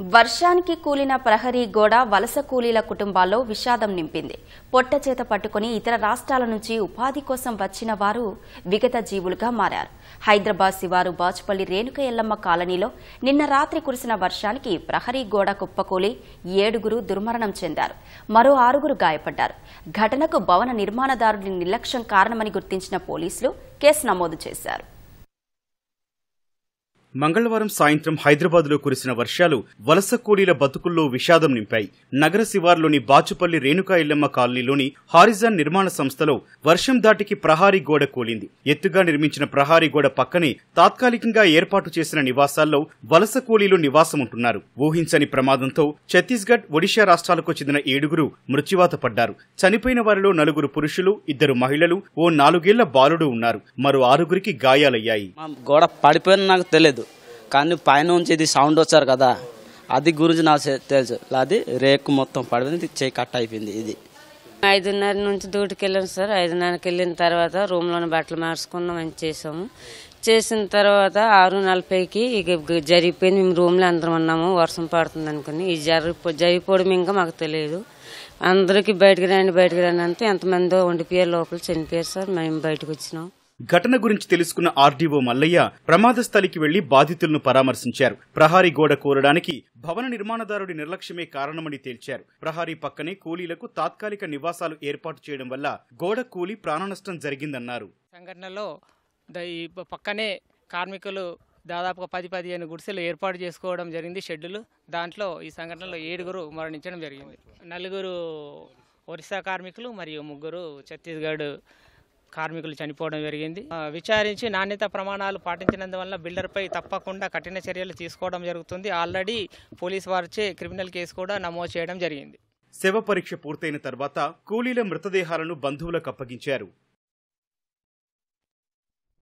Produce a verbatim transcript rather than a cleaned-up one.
వర్షానికి కూలిన ప్రహరీ గోడ వలస కూలీల కుటుంబాల్లో విషాదం నింపింది. పొట్టచేత పట్టుకుని ఇతర రాష్ట్రాల నుంచి ఉపాధి కోసం వచ్చిన వారు విగత జీవులుగా మారారు. హైదరాబాద్ శివారు బాచుపల్లి రేణుక ఎల్లమ్మ కాలనీలో నిన్న రాత్రి కురిసిన వర్షానికి ప్రహరీ గోడ కుప్పకూలి ఏడుగురు దుర్మరణం చెందారు. మరో ఆరుగురు గాయపడ్డారు. ఘటనకు భవన నిర్మాణదారుడి నిర్లక్ష్యం కారణమని గుర్తించిన పోలీసులు కేసు నమోదు చేశారు. మంగళవారం సాయంత్రం హైదరాబాద్లో కురిసిన వర్షాలు వలస కూలీల బతుకుల్లో విషాదం నింపాయి. నగర శివార్లోని బాచుపల్లి రేణుకా ఎల్లమ్మ కాలనీలోని హారిజాన్ నిర్మాణ సంస్థలో వర్షం దాటికి ప్రహారీ గోడ కూలింది. ఎత్తుగా నిర్మించిన ప్రహారీ గోడ పక్కనే తాత్కాలికంగా ఏర్పాటు చేసిన నివాసాల్లో వలస కూలీలు నివాసముంటున్నారు. ఊహించని ప్రమాదంతో ఛత్తీస్గఢ్, ఒడిషా రాష్ట్రాలకు చెందిన ఏడుగురు మృత్యువాత పడ్డారు. చనిపోయిన వారిలో నలుగురు పురుషులు, ఇద్దరు మహిళలు, ఓ నాలుగేళ్ల బాలుడు ఉన్నారు. మరో ఆరుగురికి గాయాలయ్యాయి. గోడ పడిపోయిన నాకు తెలియదు, కానీ పైన నుంచి ఇది సౌండ్ వచ్చారు కదా, అది గురించి నాకు తెలుసు. అది రేకు మొత్తం పడిపోయింది, చేయి కట్ అయిపోయింది. ఇది ఐదున్నర నుంచి డ్యూటీకి వెళ్ళాను సార్. ఐదున్నరకి వెళ్ళిన తర్వాత రూమ్లోని బట్టలు మార్చుకున్నాం అని చేసాము. చేసిన తర్వాత ఆరు నలభైకి ఇక జరిగిపోయింది. మేము రూమ్లో అందరం ఉన్నాము, వర్షం పడుతుంది అనుకుని. ఈ జరిపో జరిగిపోవడం ఇంకా మాకు తెలియదు. అందరికి బయటకు రండి బయటకు రండి అంటే ఎంతమందో ఉండిపోయారు, లోపల చనిపోయారు సార్. మేము బయటకు వచ్చినాం. ఘటన గురించి తెలుసుకున్న ఆర్డీఓ మల్లయ్య ప్రమాద స్థలికి వెళ్లి బాధితులను పరామర్శించారు. ప్రహారీ గోడ కూలడానికి భవన నిర్మాణదారుడి నిర్లక్ష్యమే కారణమని తేల్చారు. ప్రహారీ పక్కనే కూలీలకు తాత్కాలిక నివాసాలు ఏర్పాటు చేయడం వల్ల గోడ కూలి ప్రాణనష్టం జరిగిందన్నారు. సంఘటనలో ఈ పక్కనే కార్మికులు దాదాపుగా పది పదిహేను గుడిసెలు ఏర్పాటు చేసుకోవడం జరిగింది, షెడ్యూలు. దాంట్లో ఈ సంఘటనలో ఏడుగురు మరణించడం జరిగింది. నలుగురు ఒరిస్సా కార్మికులు మరియు ముగ్గురు ఛత్తీస్గఢ్ కార్మికులు చనిపోవడం జరిగింది. విచారించి నాణ్యత ప్రమాణాలు పాటించినందువల్ల బిల్డర్పై తప్పకుండా కఠిన చర్యలు తీసుకోవడం జరుగుతుంది. ఆల్రెడీ పోలీసు వారిచే క్రిమినల్ కేసు కూడా నమోదు చేయడం జరిగింది. శవ పరీక్ష పూర్తయిన తర్వాత కూలీల మృతదేహాలను బంధువులకు అప్పగించారు.